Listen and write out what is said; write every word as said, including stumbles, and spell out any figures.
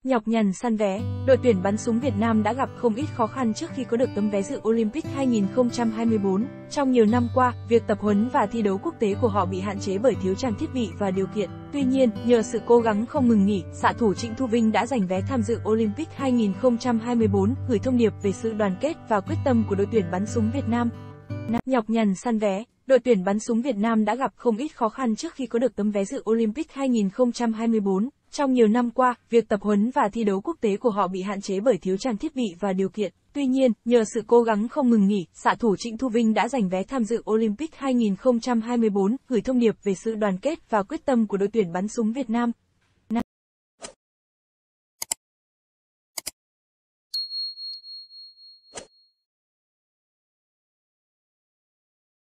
Nhọc nhằn săn vé, đội tuyển bắn súng Việt Nam đã gặp không ít khó khăn trước khi có được tấm vé dự Olympic hai không hai tư. Trong nhiều năm qua, việc tập huấn và thi đấu quốc tế của họ bị hạn chế bởi thiếu trang thiết bị và điều kiện. Tuy nhiên, nhờ sự cố gắng không ngừng nghỉ, xạ thủ Trịnh Thu Vinh đã giành vé tham dự Olympic hai không hai tư, gửi thông điệp về sự đoàn kết và quyết tâm của đội tuyển bắn súng Việt Nam. Nhọc nhằn săn vé, đội tuyển bắn súng Việt Nam đã gặp không ít khó khăn trước khi có được tấm vé dự Olympic hai không hai tư. Trong nhiều năm qua, việc tập huấn và thi đấu quốc tế của họ bị hạn chế bởi thiếu trang thiết bị và điều kiện. Tuy nhiên, nhờ sự cố gắng không ngừng nghỉ, xạ thủ Trịnh Thu Vinh đã giành vé tham dự Olympic hai không hai tư, gửi thông điệp về sự đoàn kết và quyết tâm của đội tuyển bắn súng Việt Nam.